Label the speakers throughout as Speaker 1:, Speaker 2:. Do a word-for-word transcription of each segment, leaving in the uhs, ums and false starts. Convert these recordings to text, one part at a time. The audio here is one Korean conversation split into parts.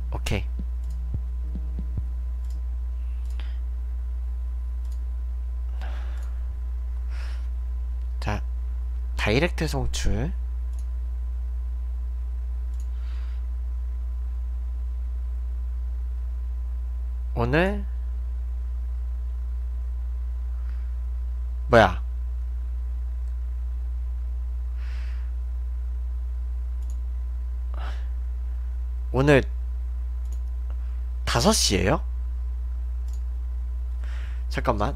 Speaker 1: 오케이. 자, 다이렉트 송출. 오늘 뭐야? 오늘 다섯 시에요? 잠깐만.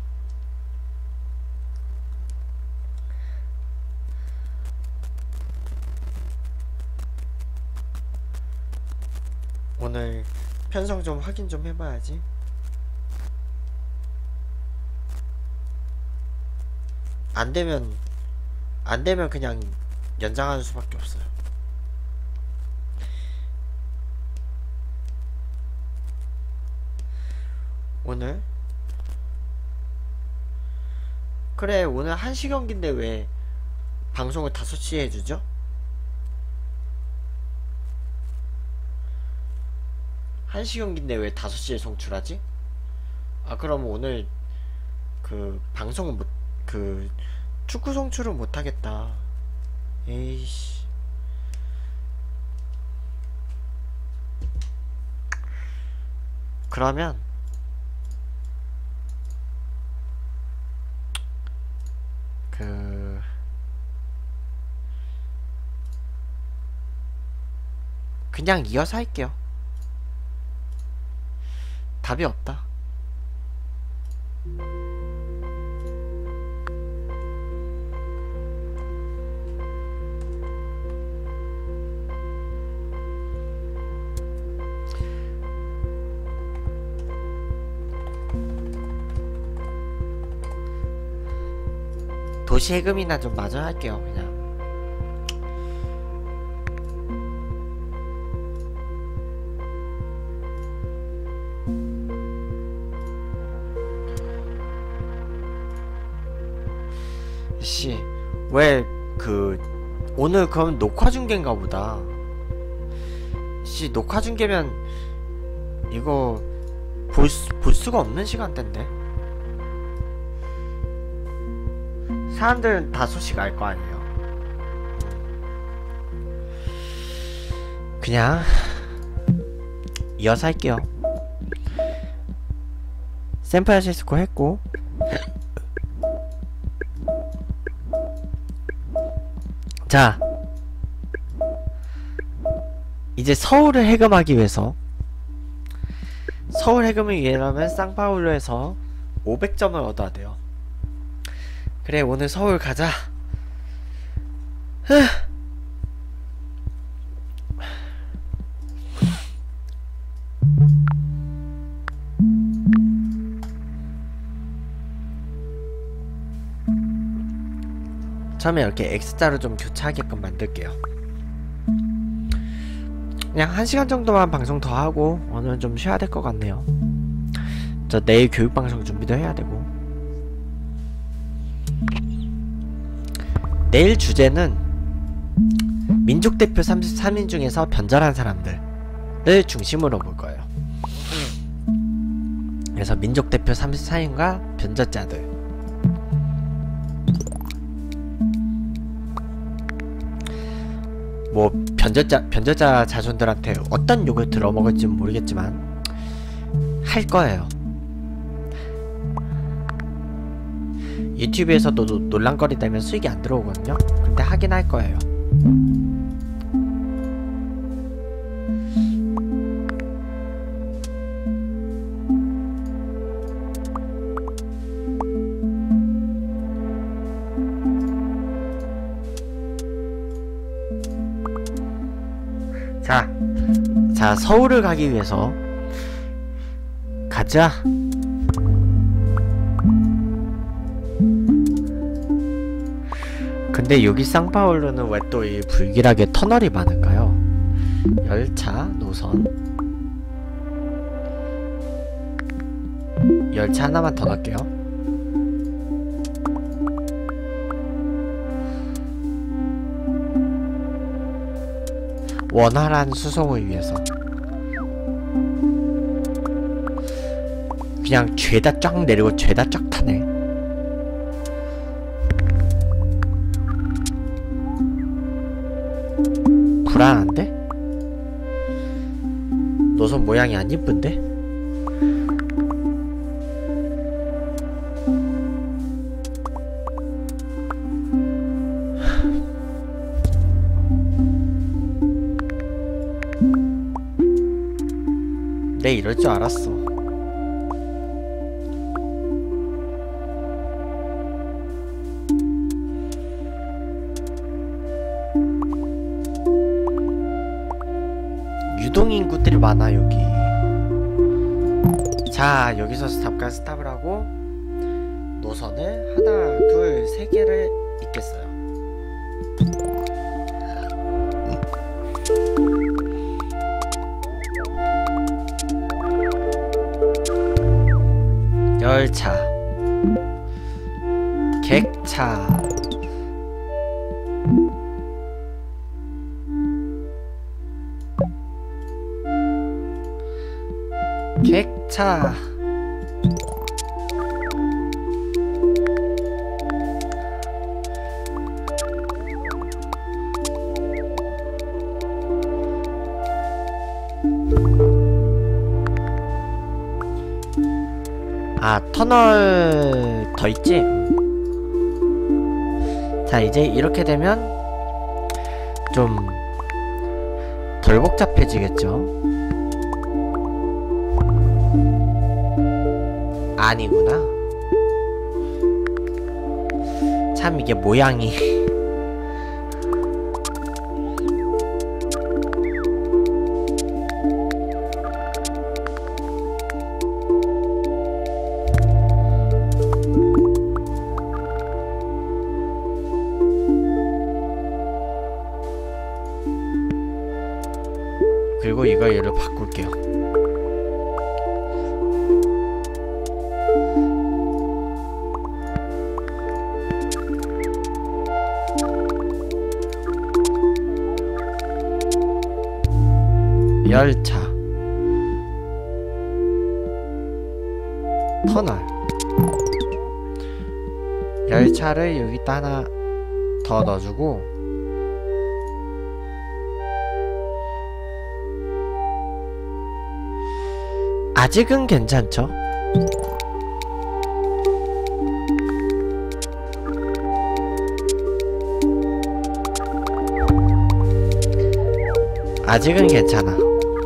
Speaker 1: 오늘 편성 좀 확인 좀 해봐야지. 안되면 안되면 그냥 연장하는 수밖에 없어요. 오늘 그래 오늘 한 시 경기인데 왜 방송을 다섯 시에 해주죠? 한 시 경기인데 왜 다섯 시에 송출하지? 아 그럼 오늘 그 방송은 못, 그 축구 송출은 못하겠다. 에이씨. 그러면 그 그냥 이어서 할게요. 답이 없다. 도시 해금이나 좀 마저 할게요. 그냥 씨 왜 그 오늘 그럼 녹화 중계인가 보다. 씨 녹화 중계면 이거 볼, 수, 볼 수가 없는 시간대인데. 사람들은 다섯 시가 알 거 아니에요. 그냥 이어서 할게요. 샌프란시스코 했고 자 이제 서울을 해금하기 위해서 서울 해금을 위해라면 상파울루에서 오백 점을 얻어야 돼요. 그래 오늘 서울 가자. 흐. 처음에 이렇게 X자로 좀 교차하게끔 만들게요. 그냥 한 시간 정도만 방송 더 하고 오늘은 좀 쉬어야 될 것 같네요. 저 내일 교육방송 준비도 해야 되고. 내일 주제는 민족대표 삼십삼 인 중에서 변절한 사람들을 중심으로 볼 거예요. 그래서 민족대표 삼십사 인과 변절자들. 뭐 변절자 변절자 자손들한테 어떤 욕을 들어먹을지는 모르겠지만 할 거예요. 유튜브에서도 논란거리 되면 수익이 안 들어오거든요. 근데 하긴 할 거예요. 자, 자 서울을 가기 위해서 가자. 근데 여기 상파울루는 왜 또 이 불길하게 터널이 많을까요? 열차 노선 열차 하나만 더 넣을게요. 원활한 수송을 위해서 그냥 죄다 쫙 내리고 죄다 쫙 타네. 불안한데? 노선 모양이 안 이쁜데? 내 이럴 줄 알았어. 유동인구들이 많아 여기. 자, 여기서 잠깐 스탑을 하고 노선을 하나 둘 세 개를 잇겠어요. 열차, 객차, 객차, 아, 터널 더 있지? 자, 이제 이렇게 되면 좀 덜 복잡해지겠죠? 아니구나. 참 이게 모양이 그리고 이거 얘를 바꿀게요. 열차, 터널. 열차를 여기다 하나 더 넣어주고, 아직은 괜찮죠? 아직은 괜찮아.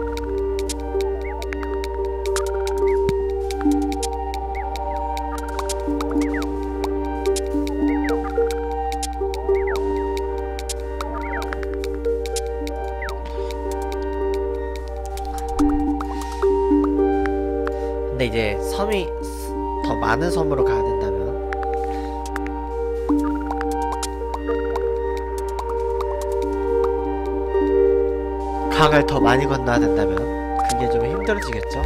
Speaker 1: 근데 이제 섬이 더 많은 섬으로 가야 된다면 강을 더 많이 건너야 된다면 그게 좀 힘들어지겠죠?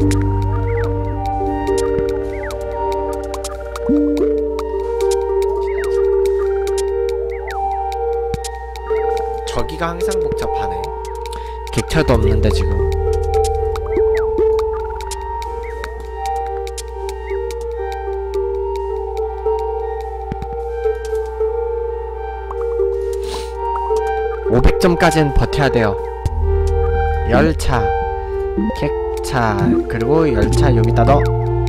Speaker 1: 저기가 항상 복잡하네. 객차도 없는데 지금. 오백 점까지는 버텨야 돼요. 열차, 객차, 그리고 열차 여기다 넣어.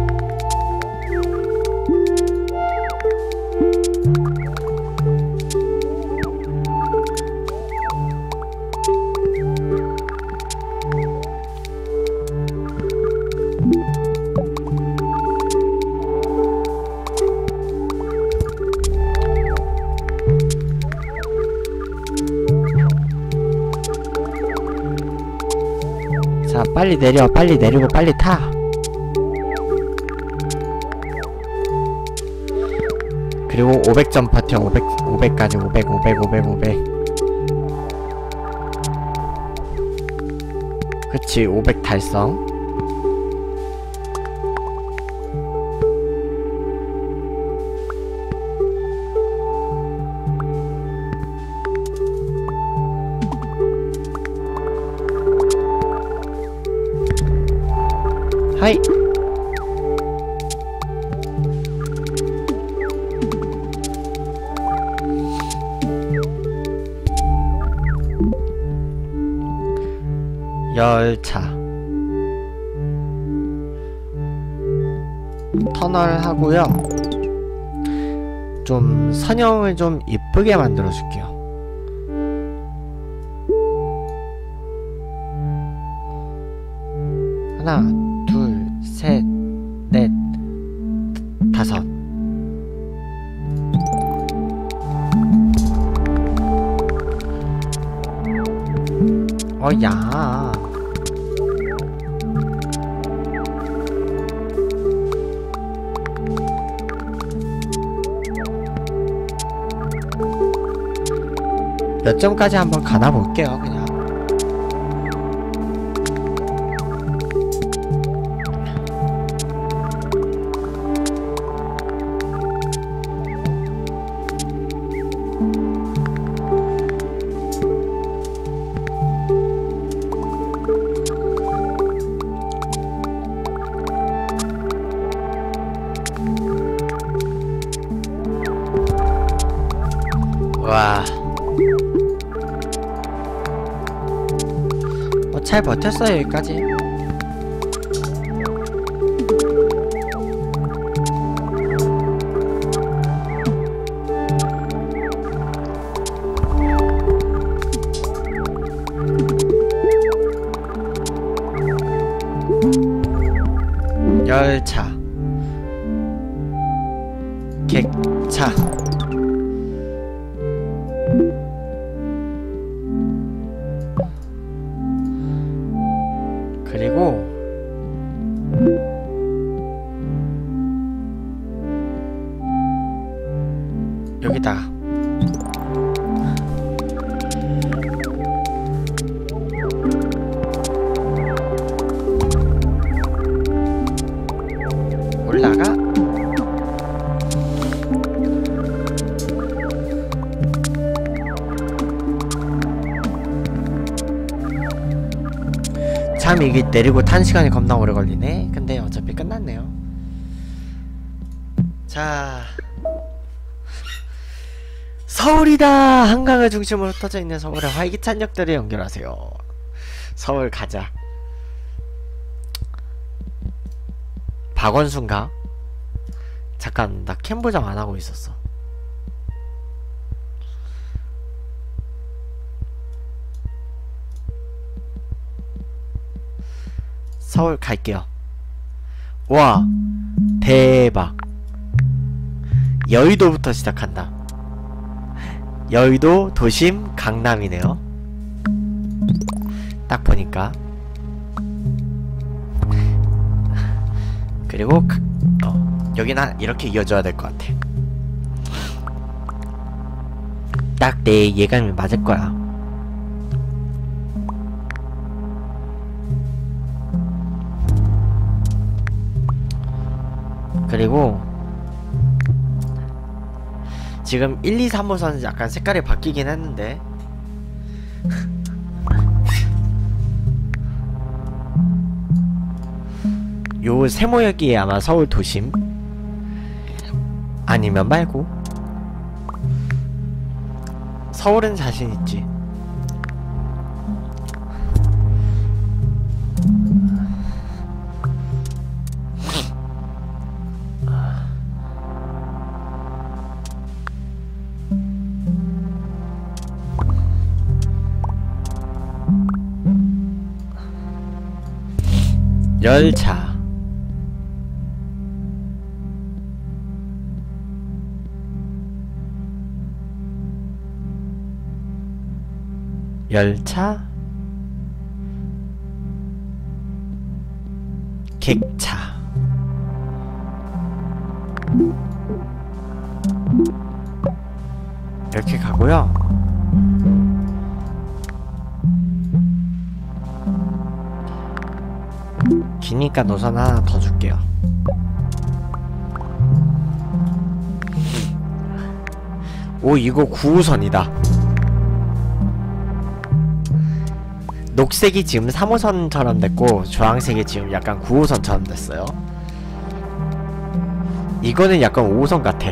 Speaker 1: 자, 빨리 내려. 빨리 내리고 빨리 타. 그리고 오백 점 버텨. 오백, 오백까지. 오백, 오백, 오백, 오백. 그치, 오백 달성. 하이. 열차 터널 하고요. 좀 선형을 좀 이쁘게 만들어 줄게요. 하나, 둘, 셋, 넷, 다섯. 어야. 몇 점까지 한번 가나 볼게요, 그냥. 와. 뭐 잘 버텼어요, 여기까지. 열차, 객차, 그리고 여기다가 올라가. 참 이게 내리고 탄 시간이 겁나 오래 걸리네. 근데 어차피 끝났네요. 자, 서울이다. 한강을 중심으로 흩어져 있는 서울의 활기찬 역들을 연결하세요. 서울 가자. 박원순가? 잠깐, 나 캠보장 안 하고 있었어. 서울 갈게요. 와, 대박. 여의도부터 시작한다. 여의도, 도심, 강남이네요. 딱 보니까. 그리고 어, 여기는 이렇게 이어져야 될 것 같아. 딱 내 예감이 맞을 거야. 그리고 지금 일, 이, 삼 호선은 약간 색깔이 바뀌긴 했는데 요 세모역이 아마 서울 도심 아니면 말고. 서울은 자신 있지. 열차, 열차, 객차, 이렇게 가고요. 기니까 노선 하나 더 줄게요. 오, 이거 구 호선이다. 녹색이 지금 삼 호선처럼 됐고 주황색이 지금 약간 구 호선처럼 됐어요. 이거는 약간 오 호선 같아.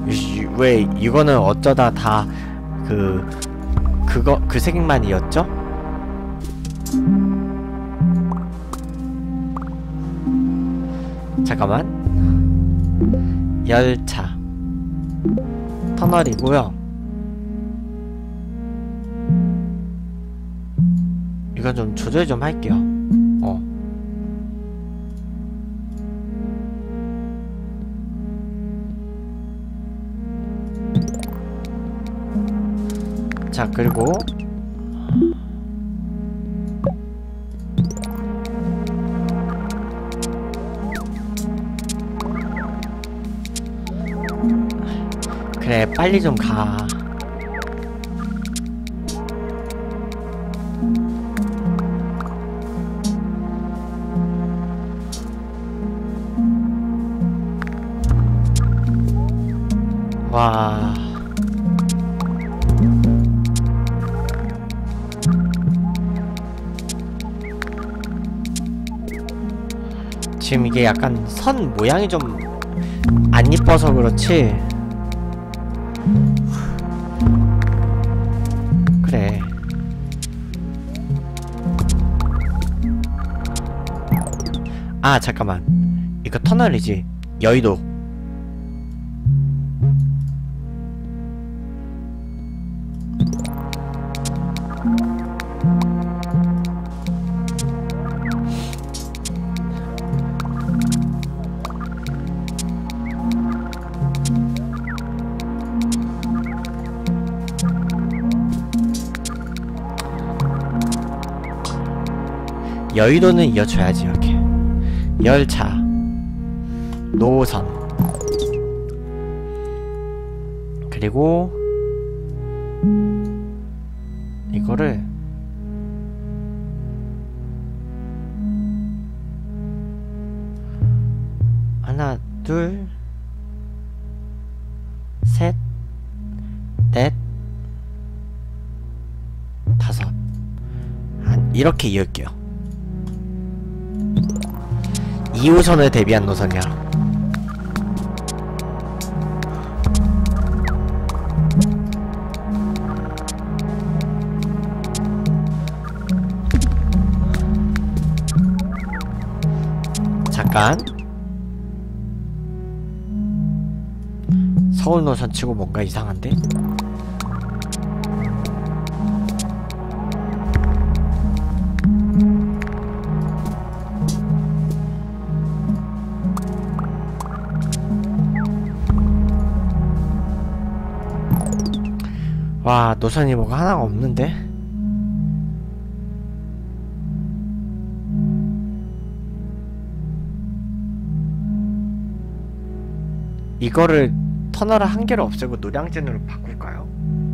Speaker 1: 이- 왜 이거는 어쩌다 다 그 그거 그 색만이었죠? 잠깐만. 열차 터널이고요. 이건 좀 조절 좀 할게요. 어. 자, 그리고 그래, 빨리 좀 가. 와. 지금 이게 약간 선 모양이 좀 안 이뻐서 그렇지. 그래. 아, 잠깐만. 이거 터널이지. 여의도. 여의도는 이어줘야지. 이렇게 열차 노선 그리고 이거를 하나 둘 셋 넷 다섯 한 이렇게 이을게요. 이 호선을 대비한 노선이야. 잠깐. 서울 노선 치고 뭔가 이상한데? 와, 노선이 뭐가 하나가 없는데? 이거를 터널을 한 개를 없애고 노량진으로 바꿀까요?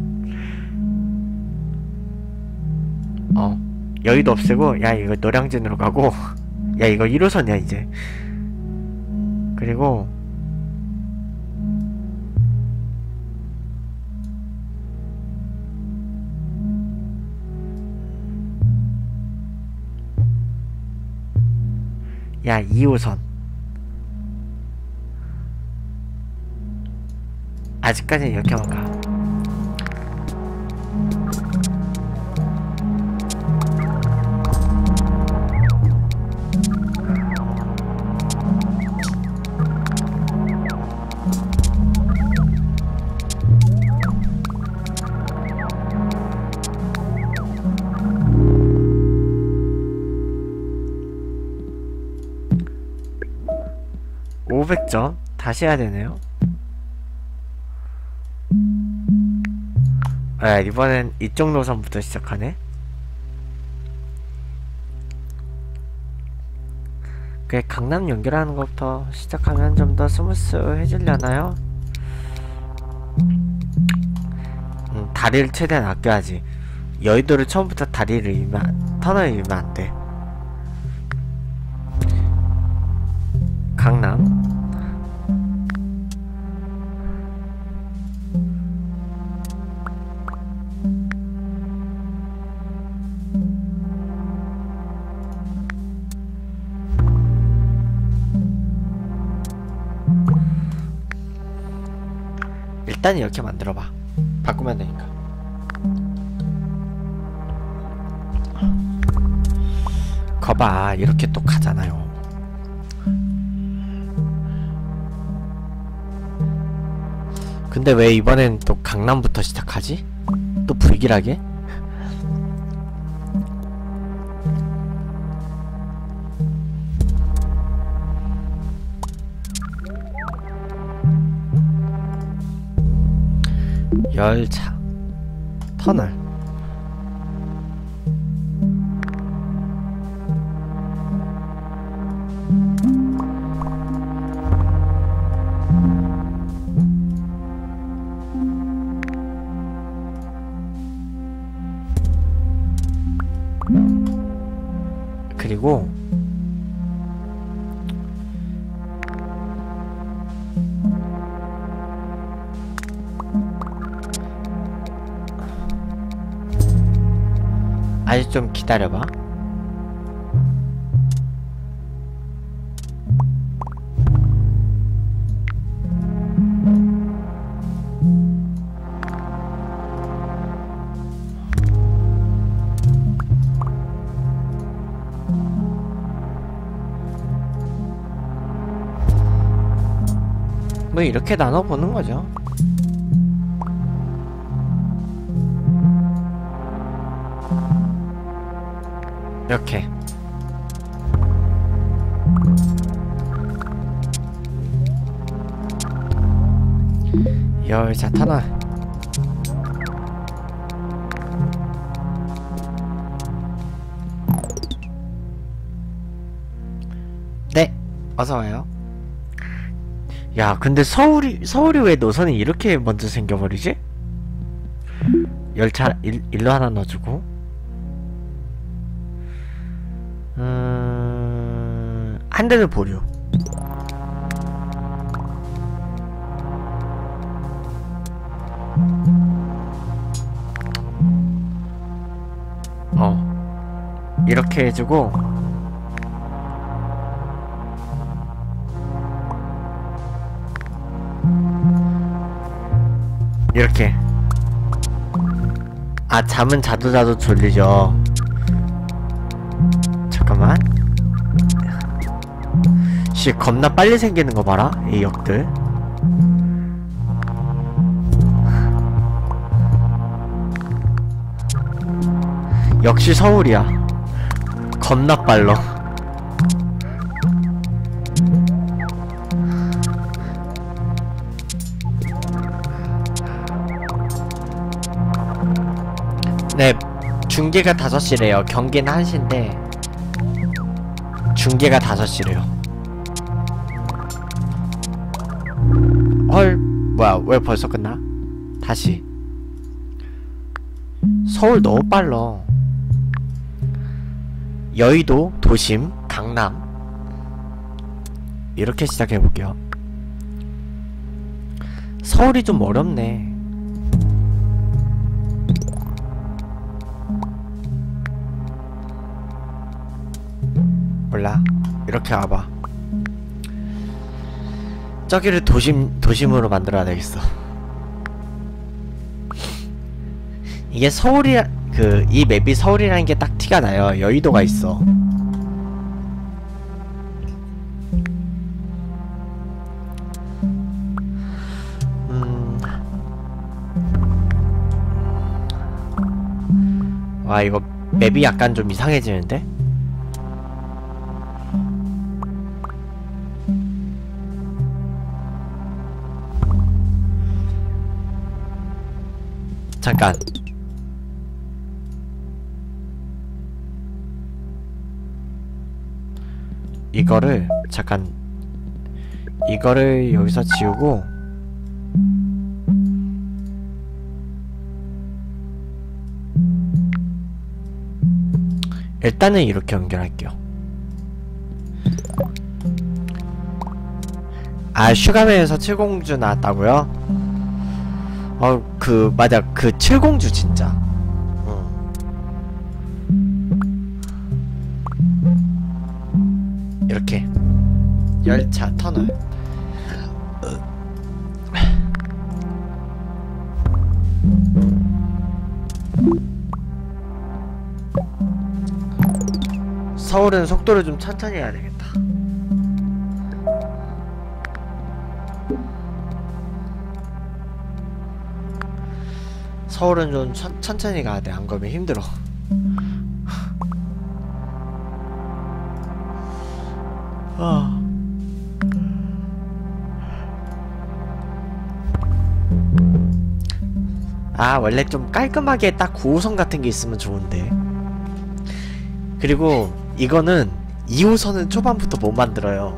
Speaker 1: 어, 여의도 없애고 야 이거 노량진으로 가고 야 이거 일 호선이야 이제. 그리고 야 이 호선 아직까지는 이렇게만 가. 오백 점 다시 해야 되네요. 아, 이번엔 이쪽 노선부터 시작하네. 그래, 강남 연결하는 것부터 시작하면 좀 더 스무스해지려나요? 음, 다리를 최대한 아껴야지. 여의도를 처음부터 다리를 이면 터널을 이면 안 돼. 강남 일단 이렇게 만들어봐. 바꾸면 되니까. 거봐, 이렇게 또 가잖아요. 근데 왜 이번엔 또 강남부터 시작하지? 또 불길하게? 열차 터널. 그리고 아직 좀 기다려봐. 뭐 이렇게 나눠보는 거죠. 이렇게 열차 터널. 네, 어서와요. 야, 근데 서울이 서울이 왜 노선이 이렇게 먼저 생겨버리지? 열차 일, 일로 하나 넣어주고, 음... 한 대는 보류. 어, 이렇게 해주고, 이렇게. 아, 잠은 자도 자도 졸리죠. 잠깐만. 씨, 겁나 빨리 생기는 거 봐라, 이 역들. 역시 서울이야. 겁나 빨라. 네, 중계가 다섯 시래요. 경기는 한 시인데 중계가 다섯 시래요. 헐, 뭐야, 왜 벌써 끝나? 다시. 서울 너무 빨라. 여의도, 도심, 강남. 이렇게 시작해볼게요. 서울이 좀 어렵네. 몰라. 이렇게 와봐. 저기를 도심, 도심으로 만들어야 되겠어. 이게 서울이라, 그, 이 맵이 서울이라는 게 딱 티가 나요. 여의도가 있어. 음. 와, 이거 맵이 약간 좀 이상해지는데? 잠깐. 이거를 잠깐 이거를 여기서 지우고 일단은 이렇게 연결할게요. 아, 슈가맨에서 칠공주 나왔다고요? 어, 그 맞아, 그 칠공주 진짜. 이렇게 열차 터널. 서울은 속도를 좀 천천히 해야 되겠다. 서울은 좀 천, 천천히 가야 돼. 안 그러면 힘들어. 아. 아, 원래 좀 깔끔하게 딱 구 호선 같은 게 있으면 좋은데. 그리고 이거는 이 호선은 초반부터 못 만들어요.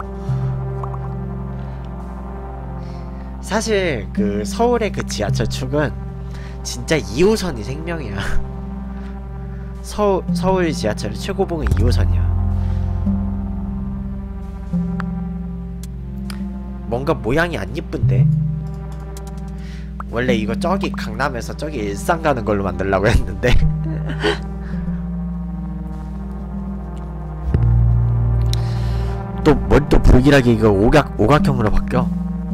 Speaker 1: 사실 그 서울의 그 지하철 축은 진짜 이 호선이 생명이야. 서, 서울 지하철 최고봉은 이 호선이야. 뭔가 모양이 안 예쁜데? 원래 이거 저기 강남에서 저기 일산 가는 걸로 만들려고 했는데 또 뭘 또 불길하게 이거 오각, 오각형으로 바뀌어.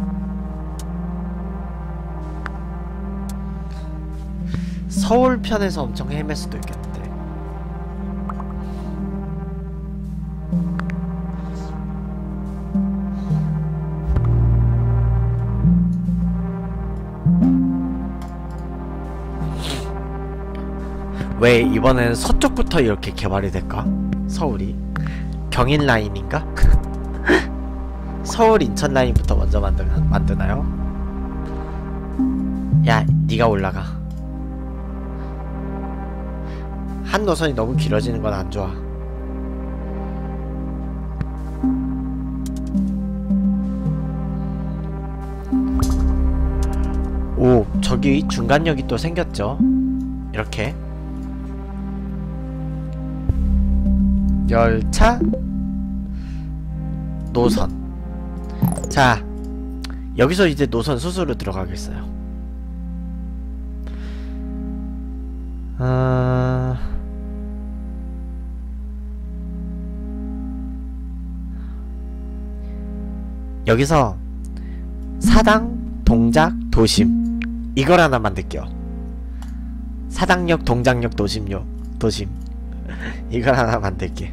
Speaker 1: 서울 편에서 엄청 헤맬 수도 있겠는데. 왜 이번엔 서쪽부터 이렇게 개발이 될까? 서울이 경인 라인인가? 서울 인천 라인부터 먼저 만드, 만드나요? 야, 니가 올라가. 한 노선이 너무 길어지는 건 안 좋아. 오, 저기 중간역이 또 생겼죠? 이렇게 열차 노선. 자, 여기서 이제 노선 수수로 들어가겠어요. 어... 여기서 사당, 동작, 도심 이걸 하나 만들게요. 사당역, 동작역, 도심역, 도심 이걸 하나 만들게.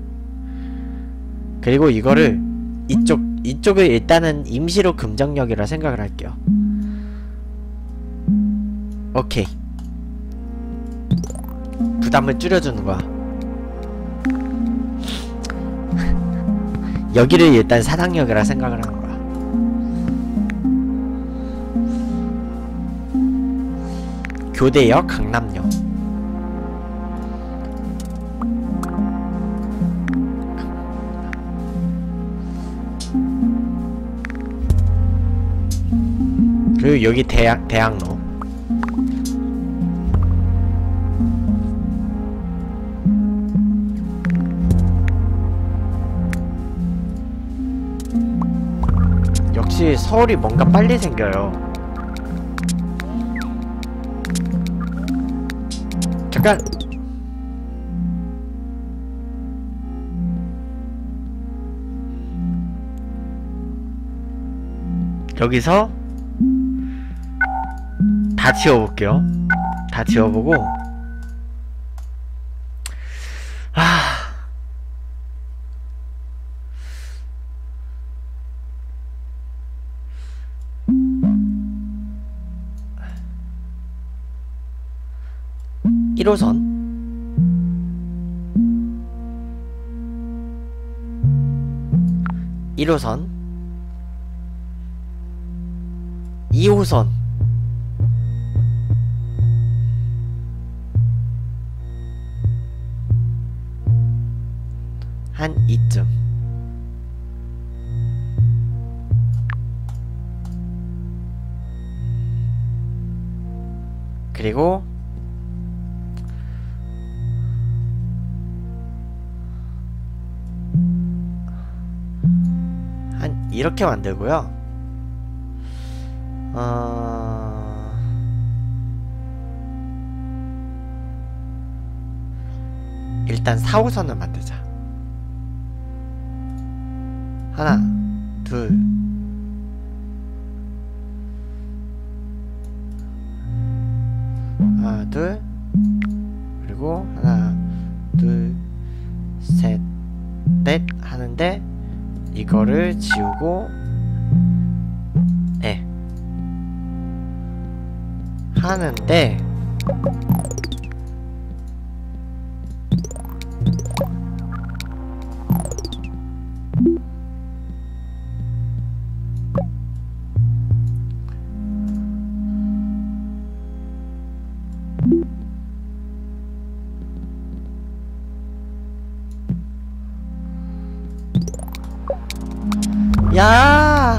Speaker 1: 그리고 이거를 이쪽, 이쪽을 일단은 임시로 금정역이라 생각을 할게요. 오케이. 부담을 줄여주는 거야. 여기를 일단 사당역이라 생각을 하는 거야. 교대역, 강남역. 그리고 여기 대학, 대학로. 역시 서울이 뭔가 빨리 생겨요. 잠깐! 여기서 다 지워볼게요. 다 지워보고 아... 일 호선 일 호선 이 호선 한 이쯤. 그리고 한 이렇게 만들고요. 어... 일단 사 호선을 만들자. 하나, 둘, 하나, 둘, 그리고 하나, 둘, 셋, 넷 하는데 이거를 지우고 예 하는데 야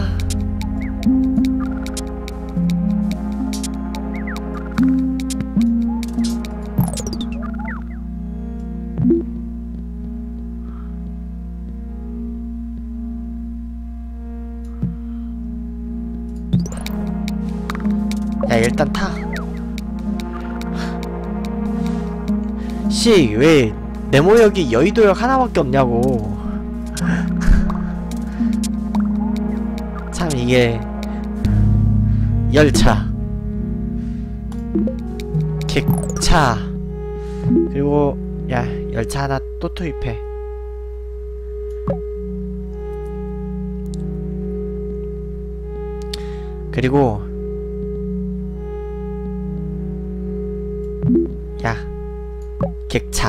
Speaker 1: 야 일단 타. 씨 왜 네모역이 여의도역 하나밖에 없냐고. 참 이게 열차 객차 그리고 야 열차 하나 또 투입해. 그리고 야 객차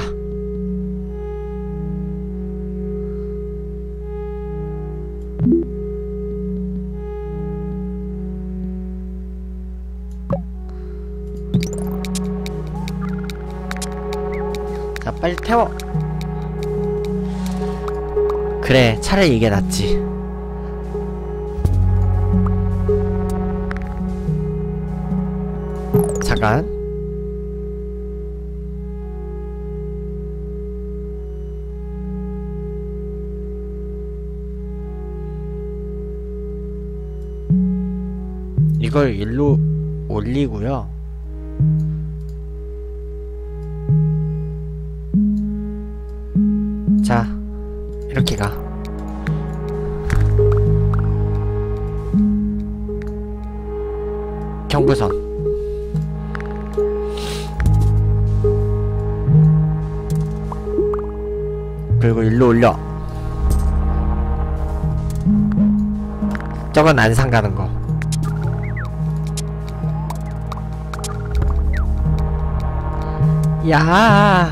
Speaker 1: 자 빨리 태워. 그래 차라리 이게 낫지. 잠깐 이걸 일로 올리고요. 자 이렇게 가. 경부선 그리고 일로 올려. 저건 안산 가는 거. 야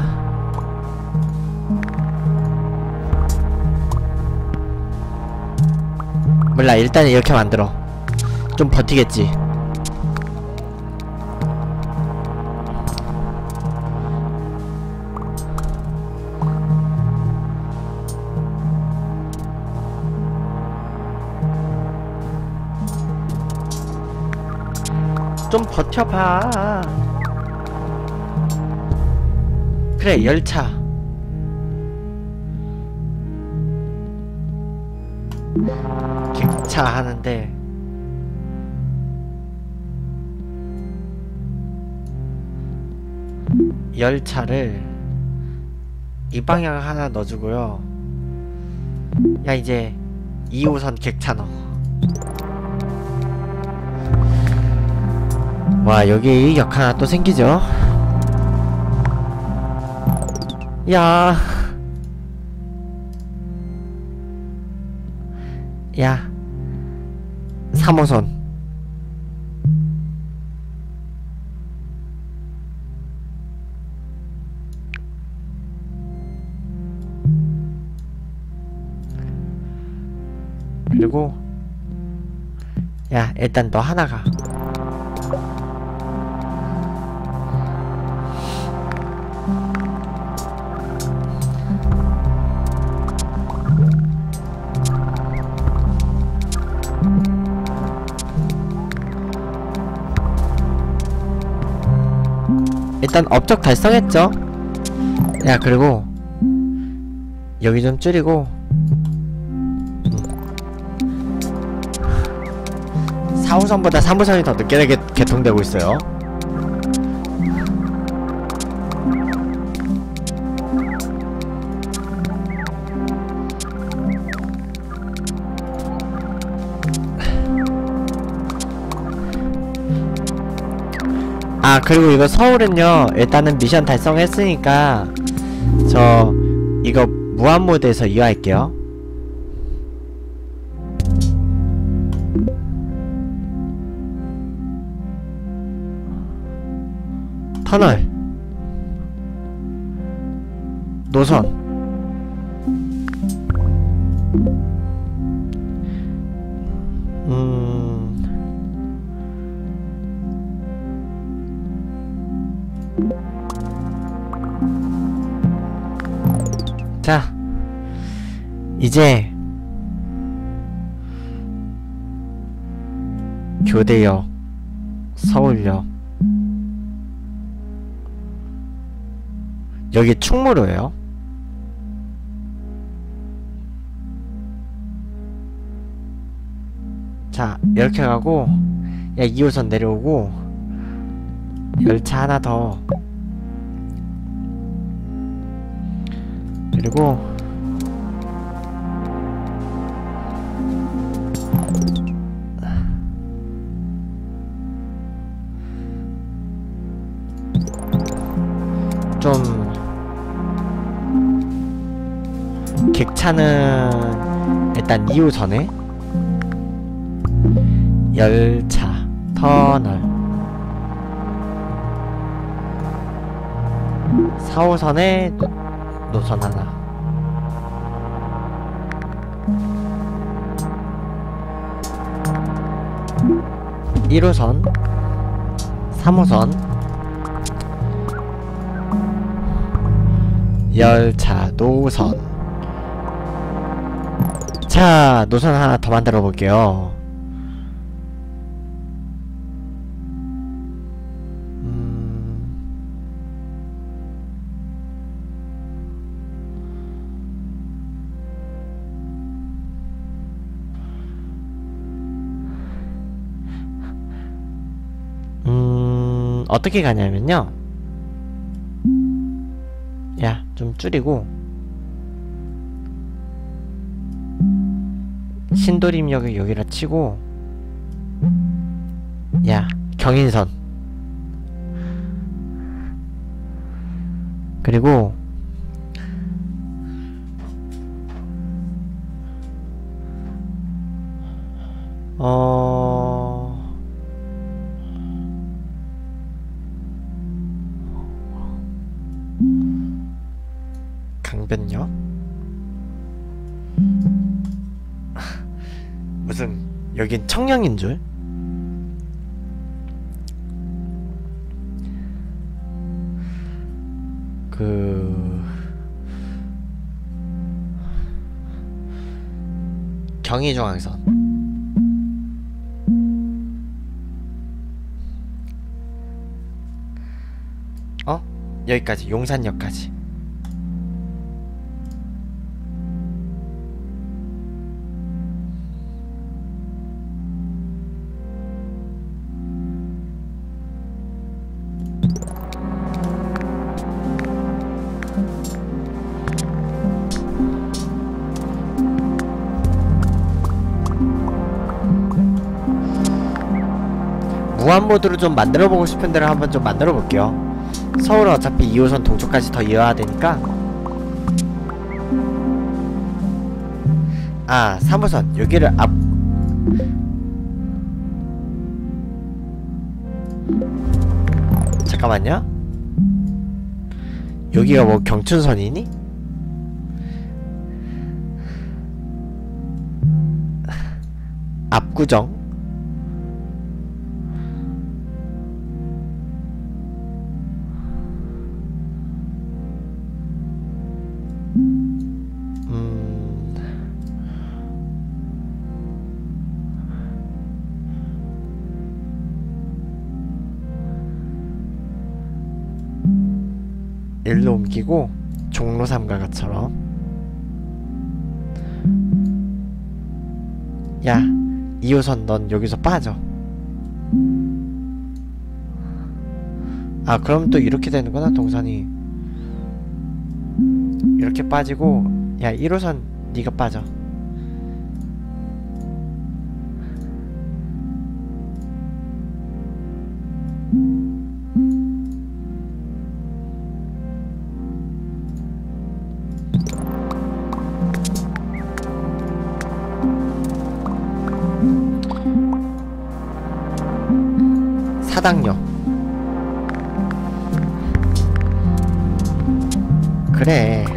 Speaker 1: 몰라 일단 이렇게 만들어. 좀 버티겠지. 좀 버텨봐. 그래 열차 객차 하는데 열차를 이 방향 하나 넣어주고요. 야 이제 이 호선 객차 넣어. 와 여기 역 하나 또 생기죠. 야 야 삼 호선 그리고 야 일단 너 하나 가. 일단 업적 달성했죠. 야 그리고 여기 좀 줄이고 사 호선보다 삼 호선이 더 늦게 개, 개통되고 있어요. 아 그리고 이거 서울은요 일단은 미션 달성했으니까 저 이거 무한 모드에서 이어할게요. 터널, 노선, 음... 자, 이제 교대역, 서울역, 여기 충무로예요. 자, 이렇게 가고, 야, 이 호선 내려오고, 열차 하나 더, 그리고 좀 객차는 일단 이 호선에 열차, 터널, 사 호선에 노선 하나, 일 호선, 삼 호선, 열차, 노선. 자, 노선 하나 더 만들어 볼게요. 어떻게 가냐면요, 야, 좀 줄이고 신도림역을 여기라 치고, 야, 경인선, 그리고 어... 강변역? 무슨 여긴 청량인줄? 그... 경의중앙선, 어? 여기까지, 용산역까지. 무한모드로 좀 만들어보고 싶은 데를 한번 좀 만들어볼게요. 서울은 어차피 이 호선 동쪽까지 더 이어야 되니까. 아, 삼 호선 여기를 앞... 잠깐만요. 여기가 뭐 경춘선이니? 압구정? 일로 옮기고 종로 삼가가처럼. 야, 이 호선 넌 여기서 빠져. 아, 그럼 또 이렇게 되는구나, 동선이. 이렇게 빠지고, 야, 일 호선 니가 빠져. 사당역. 그래.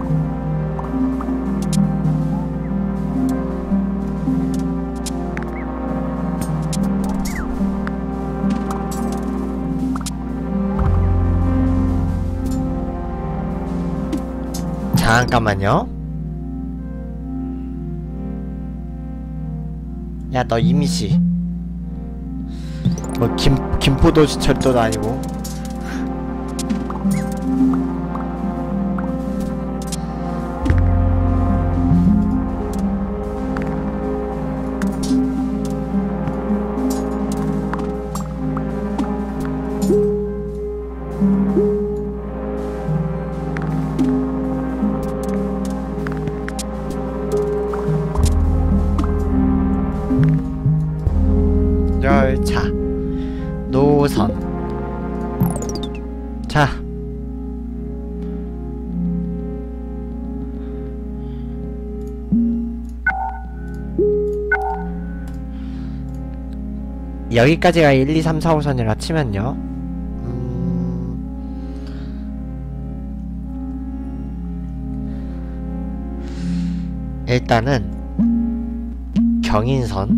Speaker 1: 잠깐만요. 야, 너 이미지 뭐 김, 김포도시철도도 아니고. 열차 노선. 자, 여기까지가 일, 이, 삼, 사 호선이라 치면요, 음... 일단은 경인선,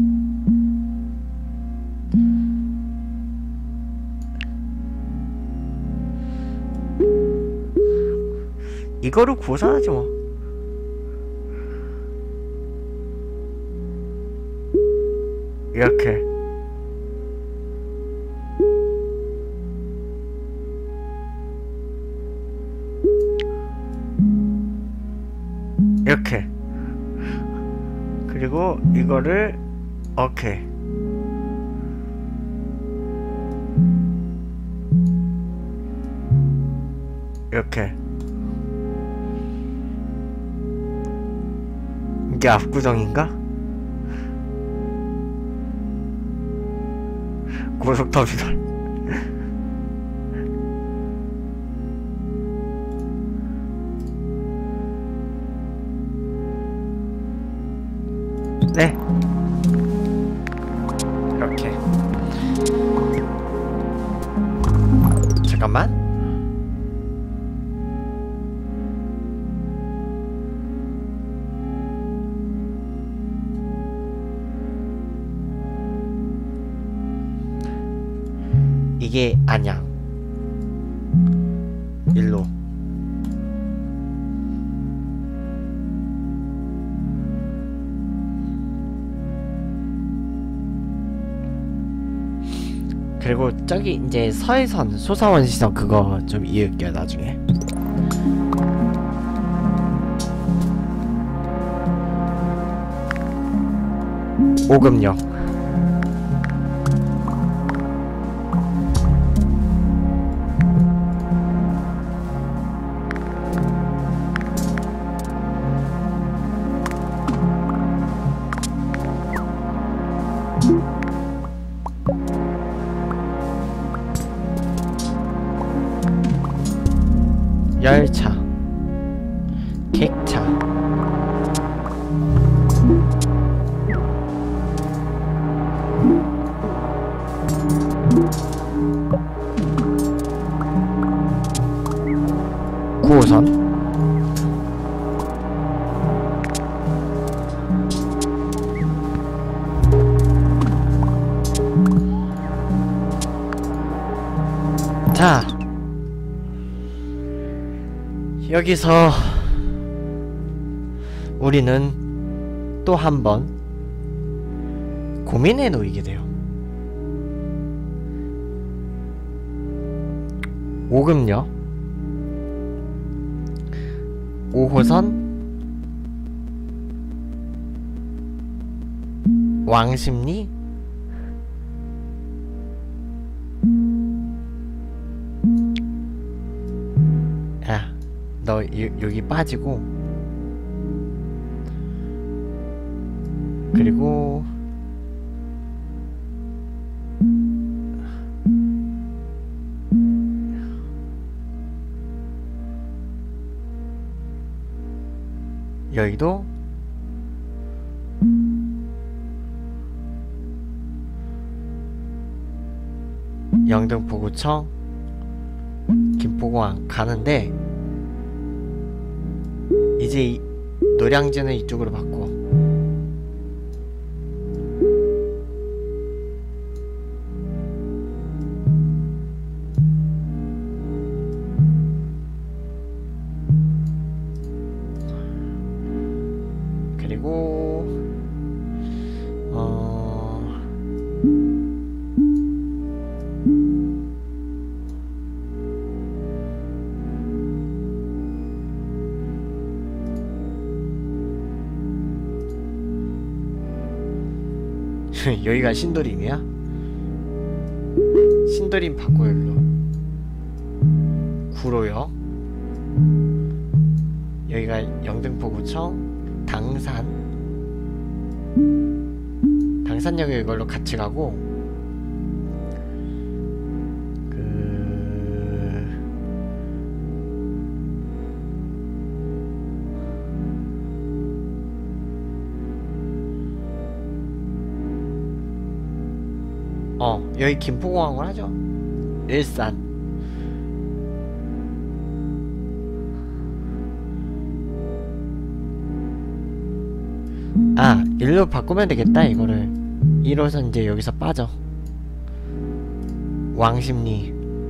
Speaker 1: 이거를 구호선하지 뭐. 이렇게 이렇게, 그리고 이거를 오케이. 이렇게. 이게 압구정인가? 고속터미널. 네, 이렇게. 잠깐만. 이게 안양 일로. 그리고 저기 이제 서해선 소사원시선 그거 좀 이을게요 나중에. 오금역. 열차, 객차, 구호선, 자, 여기서 우리는 또 한 번 고민에 놓이게 돼요. 오금역, 오 호선, 왕십리, 야, 너 여, 여기 빠지고, 그리고 여기도 영등포구청 김포공항 가는데, 이제 이, 노량진은 이쪽으로 바꿔. 그리고 어 여기가 신도림이야? 신도림 바꿔 일로. 구로역. 여기가 영등포구청 당산. 당산역에 이걸로 같이 가고, 그 어, 여기 김포공항을 하죠. 일산. 아, 일로 바꾸면 되겠다. 이거를 일 호선 이제 여기서 빠져. 왕십리.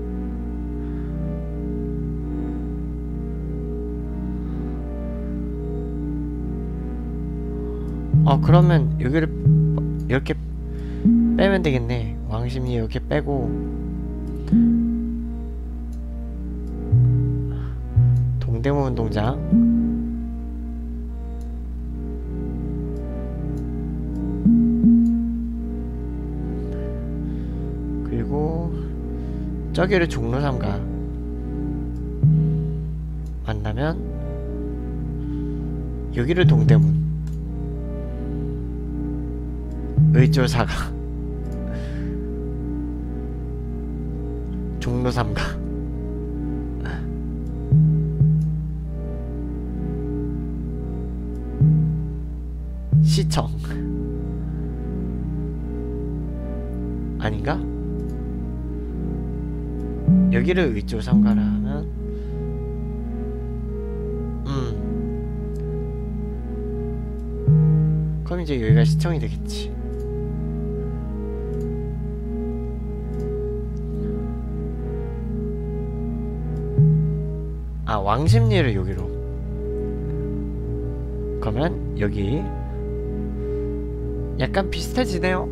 Speaker 1: 어, 그러면 여기를 이렇게 빼면 되겠네. 왕십리 이렇게 빼고 동대문 운동장. 그리고 저기를 종로삼 가. 만나면 여기를 동대문. 의조사가. 종로삼 가. 시청. 아닌가? 여기를 의조삼 가라 하면 음 그럼 이제 여기가 시청이 되겠지. 아, 왕십리를 여기로. 그러면 여기 약간 비슷해지네요.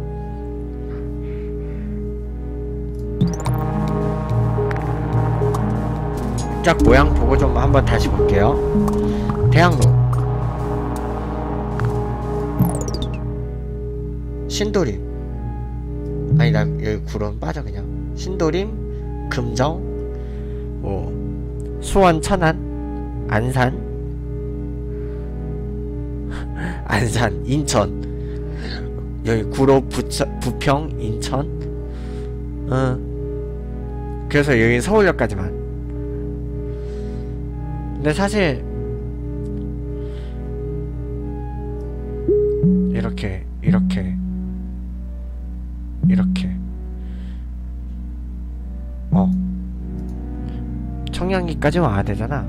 Speaker 1: 쫙 모양 보고 좀 한번 다시 볼게요. 대학로, 신도림, 아니 나 여기 구로는 빠져 그냥. 신도림, 금정, 뭐 수원, 천안, 안산, 안산, 인천, 여기 구로, 부천, 부평, 인천. 어. 그래서 여기 서울역까지만. 근데 사실 이렇게 이렇게 이렇게 어 청량리까지 와야 되잖아.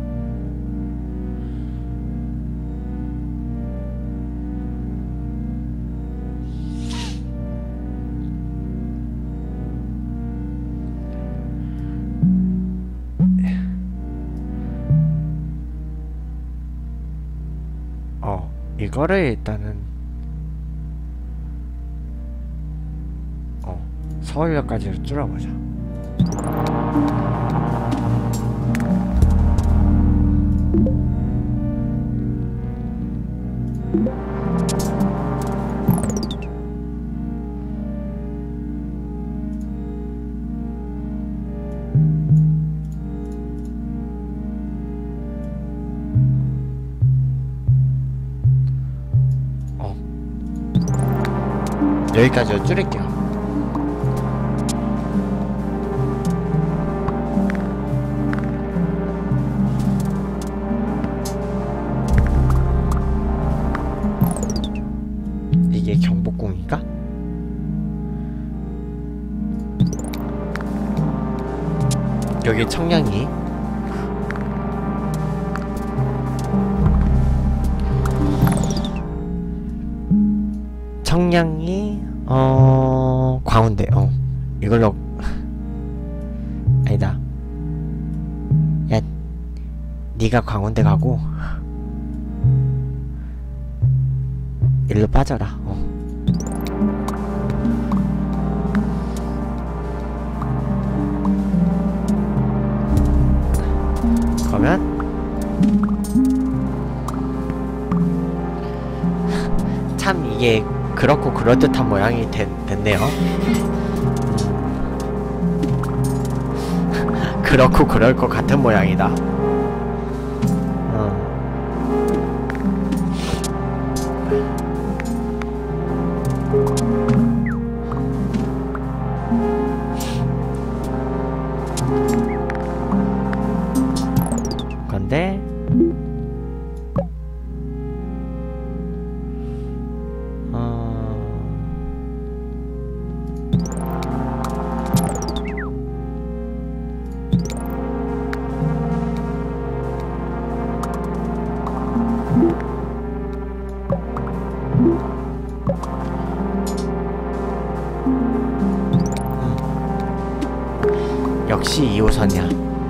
Speaker 1: 어 이거를 일단은 어 서울역까지 줄여보자. 여기까지 줄일게요. 이게 경복궁인가? 여기 청량리. 청량리 어 광운대. 어 이걸로. 아니다. 야 니가 광운대 가고 일로 빠져라. 어. 그러면 참 이게 그렇고 그럴듯한 모양이 된, 됐네요. 그렇고 그럴 것 같은 모양이다. 어. 건데 역시 이 호선이야.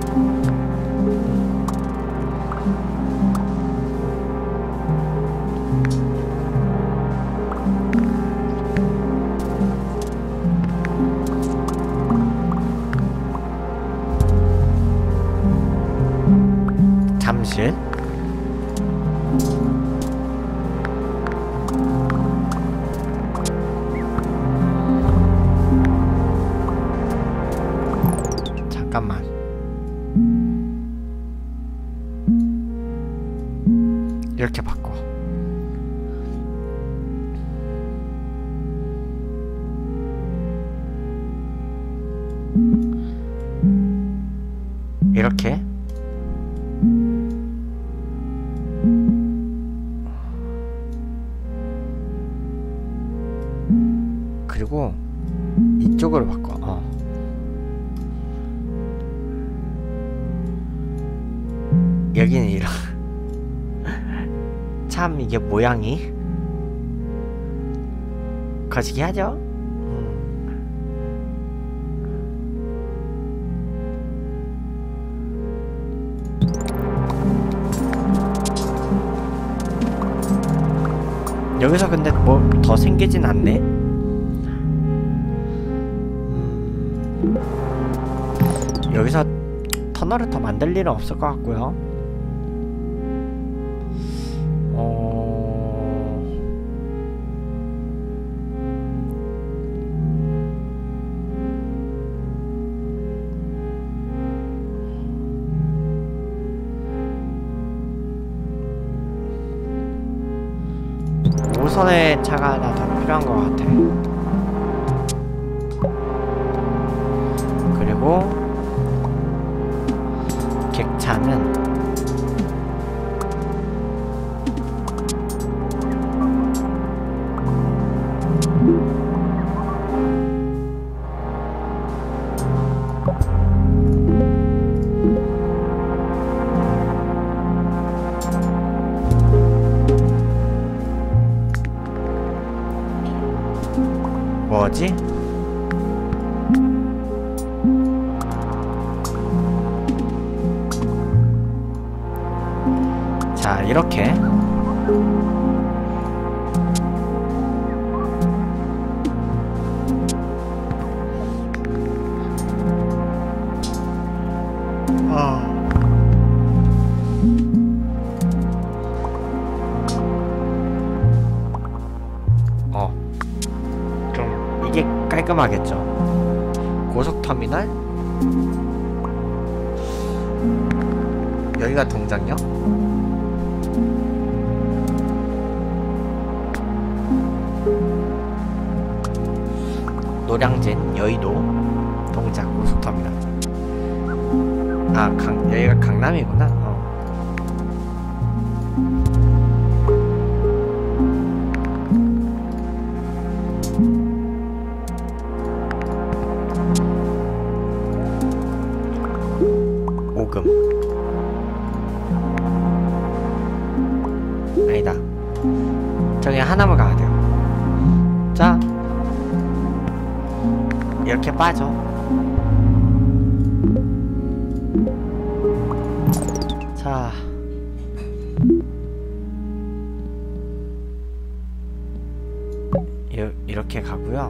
Speaker 1: 잠실. 잠깐만. 이렇게 바꿔. 이렇게. 그리고 이쪽으로 바꿔. 어. 여기는 이런. 참 이게 모양이 거시기 하죠? 음. 여기서 근데 뭐 더 생기진 않네? 음. 여기서 터널을 더 만들 일은 없을 것 같고요. 오선의 차가 하나 더 필요한 것 같아. 그리고 객차는 뭐지? 자, 이렇게 어. 어. 좀 이게 깔끔하겠죠. 고속터미널? 여기가 동작역? 노량진, 여의도, 동작, 고속터미널. 아, 강, 여기가 강남이구나. 어. 요금. 아니다. 저기 하나만 가야 돼요. 자, 이렇게 빠져. 자, 이, 이렇게 가고요.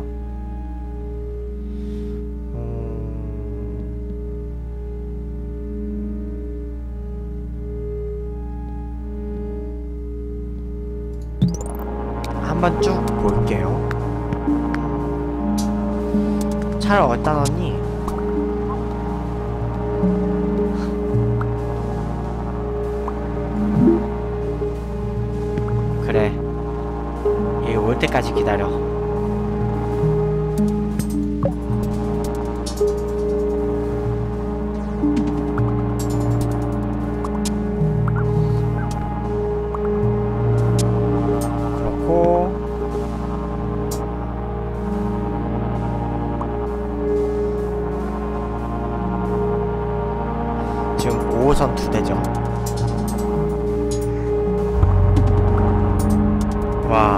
Speaker 1: 한번 쭉 볼게요. 차를 어디다 넣니? 그래, 얘 올 때까지 기다려. 그렇고 지금 오 호선 두 대죠. 와.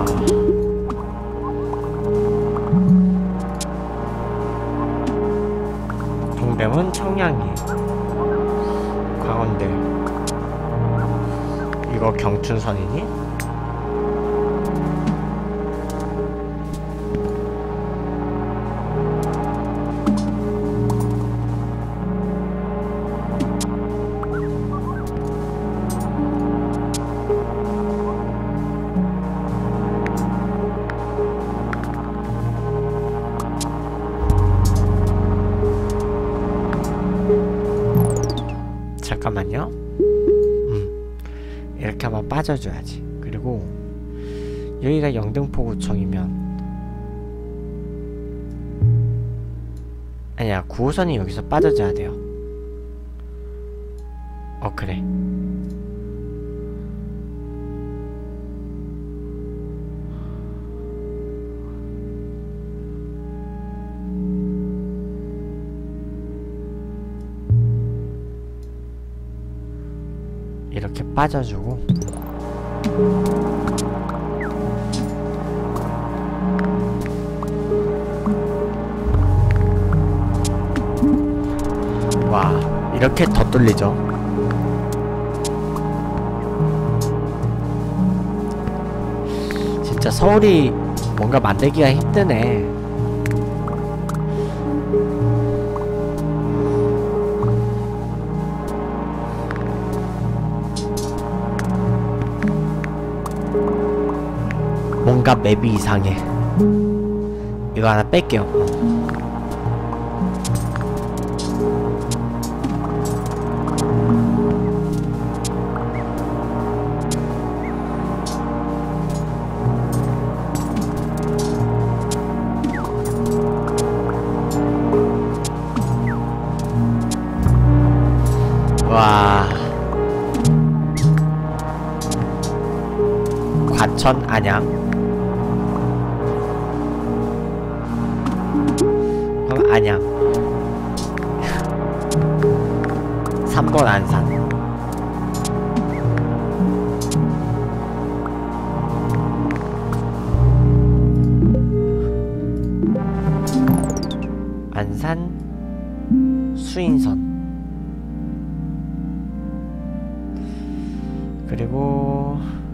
Speaker 1: 동대문 청량리 강원대. 이거 경춘선이니? 잠깐만요. 음, 이렇게 한번 빠져줘야지. 그리고 여기가 영등포구청이면 아니야, 구 호선이 여기서 빠져줘야 돼요. 어, 그래. 이렇게 빠져주고 와, 이렇게 더 뚫리죠. 진짜 서울이 뭔가 만들기가 힘드네. 뭔가 맵이 이상해. 이거 하나 뺄게요. 와, 과천 안양. 그럼 안양. 삼 번 안산. 안산 수인선. 그리고